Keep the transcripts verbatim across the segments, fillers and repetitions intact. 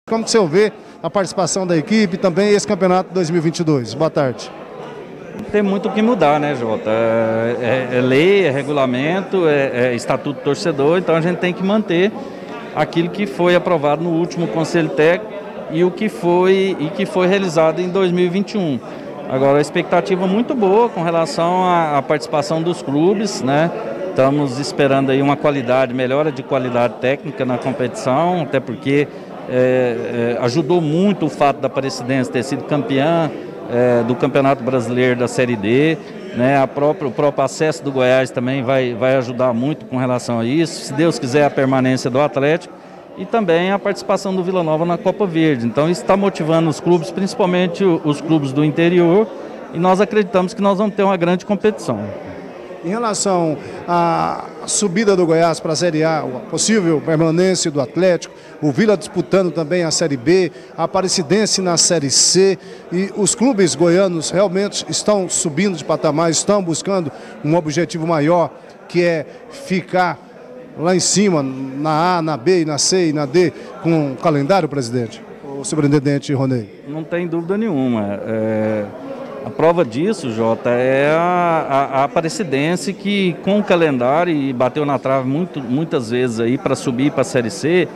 Como que você vê a participação da equipe e também esse campeonato dois mil e vinte e dois? Boa tarde. Tem muito o que mudar, né, Jota? É, é, é lei, é regulamento, é, é estatuto do torcedor, então a gente tem que manter aquilo que foi aprovado no último Conselho Técnico e o que foi, e que foi realizado em dois mil e vinte e um. Agora, a expectativa muito boa com relação à, à participação dos clubes, né? Estamos esperando aí uma qualidade, melhora de qualidade técnica na competição, até porque é, é, ajudou muito o fato da Aparecidense ter sido campeã é, do Campeonato Brasileiro da Série D, né? A própria, o próprio acesso do Goiás também vai, vai ajudar muito com relação a isso, se Deus quiser a permanência do Atlético e também a participação do Vila Nova na Copa Verde. Então isso está motivando os clubes, principalmente os clubes do interior, e nós acreditamos que nós vamos ter uma grande competição. Em relação à subida do Goiás para a Série A, a possível permanência do Atlético, o Vila disputando também a Série B, a Aparecidense na Série C, e os clubes goianos realmente estão subindo de patamar, estão buscando um objetivo maior, que é ficar lá em cima, na A, na B, na C e na D, com o calendário, presidente? O superintendente Ronei? Não tem dúvida nenhuma. É... A prova disso, Jota, é a, a, a Aparecidense que com o calendário e bateu na trave muito, muitas vezes aí para subir para a Série C,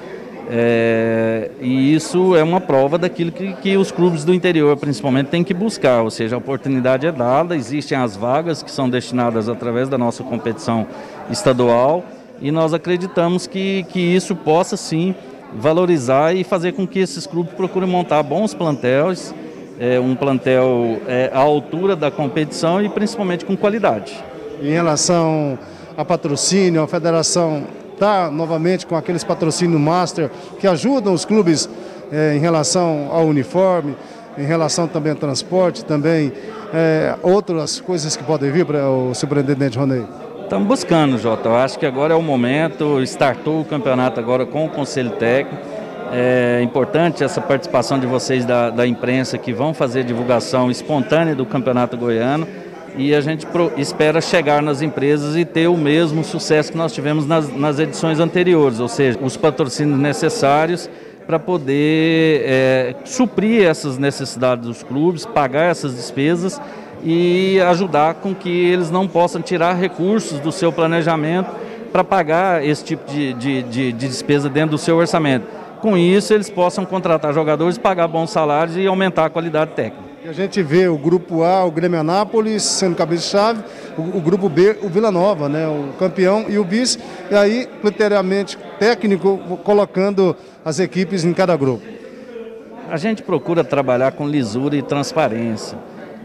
é, e isso é uma prova daquilo que, que os clubes do interior principalmente têm que buscar, ou seja, a oportunidade é dada, existem as vagas que são destinadas através da nossa competição estadual e nós acreditamos que, que isso possa sim valorizar e fazer com que esses clubes procurem montar bons plantéis, É um plantel é, à altura da competição e principalmente com qualidade. Em relação a patrocínio, a federação está novamente com aqueles patrocínios master que ajudam os clubes é, em relação ao uniforme, em relação também ao transporte, também é, outras coisas que podem vir para o superintendente Ronei? Estamos buscando, Jota. Eu acho que agora é o momento, startou o campeonato agora com o Conselho Técnico. É importante essa participação de vocês da, da imprensa que vão fazer divulgação espontânea do Campeonato Goiano e a gente pro, espera chegar nas empresas e ter o mesmo sucesso que nós tivemos nas, nas edições anteriores, ou seja, os patrocínios necessários para poder é, suprir essas necessidades dos clubes, pagar essas despesas e ajudar com que eles não possam tirar recursos do seu planejamento para pagar esse tipo de, de, de, de despesa dentro do seu orçamento. Com isso, eles possam contratar jogadores, pagar bons salários e aumentar a qualidade técnica. E a gente vê o grupo A, o Grêmio Anápolis, sendo cabeça-chave, o, o grupo B, o Vila Nova, né, o campeão e o vice, e aí, criteriamente técnico, colocando as equipes em cada grupo. A gente procura trabalhar com lisura e transparência.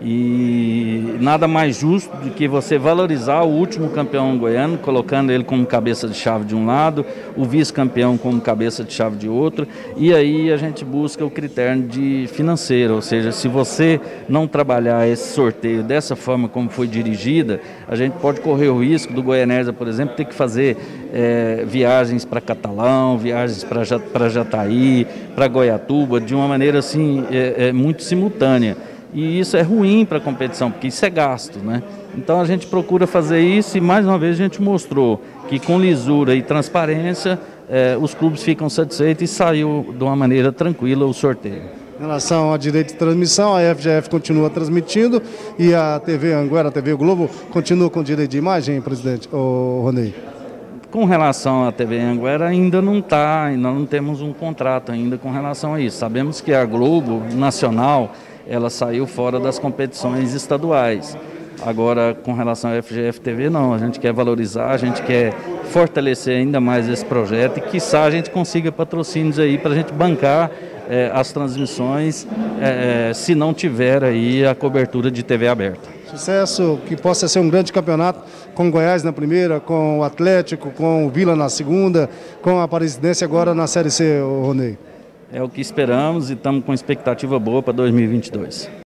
E nada mais justo do que você valorizar o último campeão goiano, colocando ele como cabeça de chave de um lado, o vice-campeão como cabeça de chave de outro, e aí a gente busca o critério de financeiro, ou seja, se você não trabalhar esse sorteio dessa forma como foi dirigida, a gente pode correr o risco do Goianésia, por exemplo, ter que fazer é, viagens para Catalão, viagens para Jataí, para Goiatuba, de uma maneira assim é, é, muito simultânea. E isso é ruim para a competição, porque isso é gasto, né? Então a gente procura fazer isso e mais uma vez a gente mostrou que com lisura e transparência eh, os clubes ficam satisfeitos e saiu de uma maneira tranquila o sorteio. Em relação ao direito de transmissão, a F G F continua transmitindo e a T V Anguera, a T V Globo, continua com direito de imagem, presidente, o Ronei? Com relação à T V Anguera ainda não está, ainda não temos um contrato ainda com relação a isso. Sabemos que a Globo Nacional ela saiu fora das competições estaduais. Agora, com relação à F G F T V, não. A gente quer valorizar, a gente quer fortalecer ainda mais esse projeto e, quiçá, a gente consiga patrocínios aí para a gente bancar eh, as transmissões, eh, se não tiver aí a cobertura de T V aberta. Sucesso, que possa ser um grande campeonato com o Goiás na primeira, com o Atlético, com o Vila na segunda, com a Aparecidense agora na Série C, Ronei. É o que esperamos e estamos com expectativa boa para dois mil e vinte e dois.